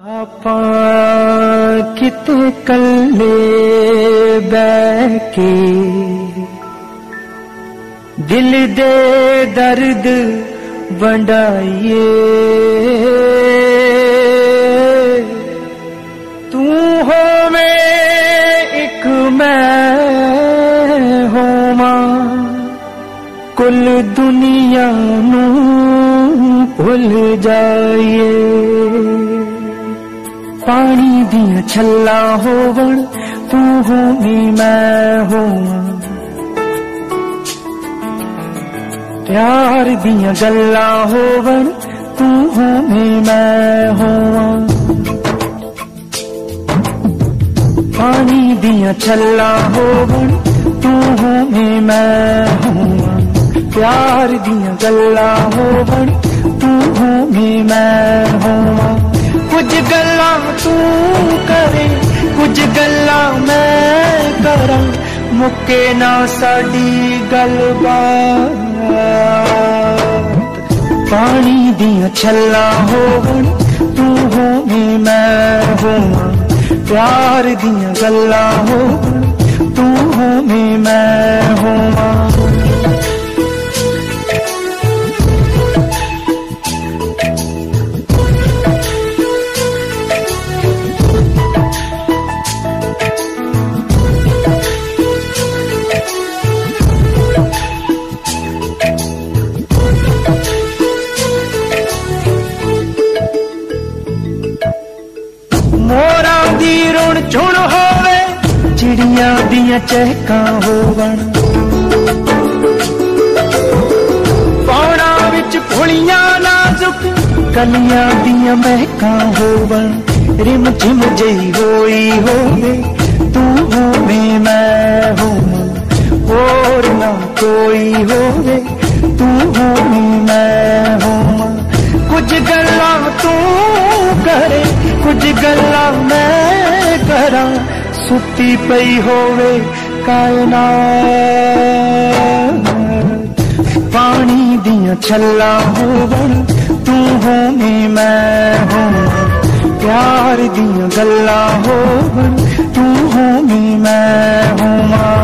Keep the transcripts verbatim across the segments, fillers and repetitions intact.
आपा किते कल्ले बैके दिल दे दर्द वंडाइए, तू होवे एक मैं होवां, कुल दुनिया नू भुल जाइए। पानी दिया छल्ला होवण तू होवी मैं होवां, प्यार दिया गल्ला होवण तू होवी मैं होवां। पानी दिया छल्ला होवण तू होवी मैं होवां, प्यार दिया गल्ला होवण तू होवी मैं होवां। कुछ गल्ला तू करे कुछ गल्ला मैं करा, मुक्के ना साडी गलबात। पानी दिया छल्ला होवण तू होवी मैं होवां, प्यार दिया गल्ला होवण तू होवी मैं होवां। मोरा दी रुण झुण होवे चिड़िया दिया चहकां होवण, पौड़ा विच फुलियां नाजुक कलियां दिया महकां होवण। रिम झिम जई होई होवे तू होवे मैं होवां, होर ना कोई होवे तू होवे मैं होवां। कुछ गल्ला तू करे कुछ गल्ला मैं करा, सुती पई होवे कायनात। पानी दिया छल्ला होवण तू होवी मैं होवां, प्यार दिया गल्ला होवण तू होवी मैं होवां।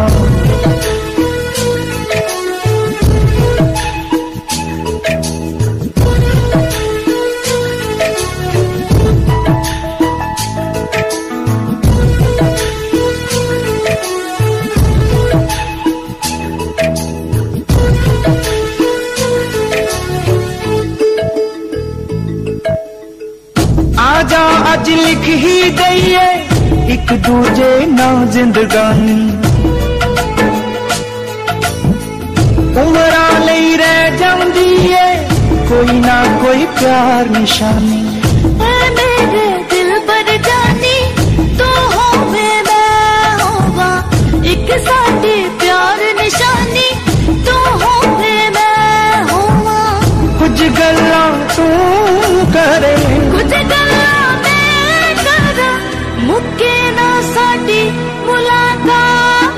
आजा अज लिख ही दईए एक दूजे ना जिंदगानी, उमरा लई रह जांदी है कोई ना कोई प्यार निशानी। ऐ मेरे दिल पर जानी तू होवे मैं होवां, एक साडी प्यार निशानी तू होवे मैं होवां। कुछ गल्ला तू करे कुछ गल्ला मैं करा, मुक्के ना साडी मुलाकात।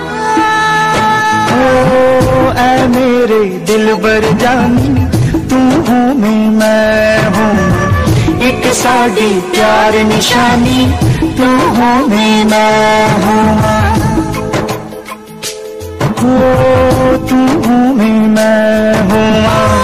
ओ ऐ मेरे दिल बर जानी तू होवे मैं होवां, एक साडी प्यार निशानी तू होवे मैं होवां। ओ तू होवे मैं होवां।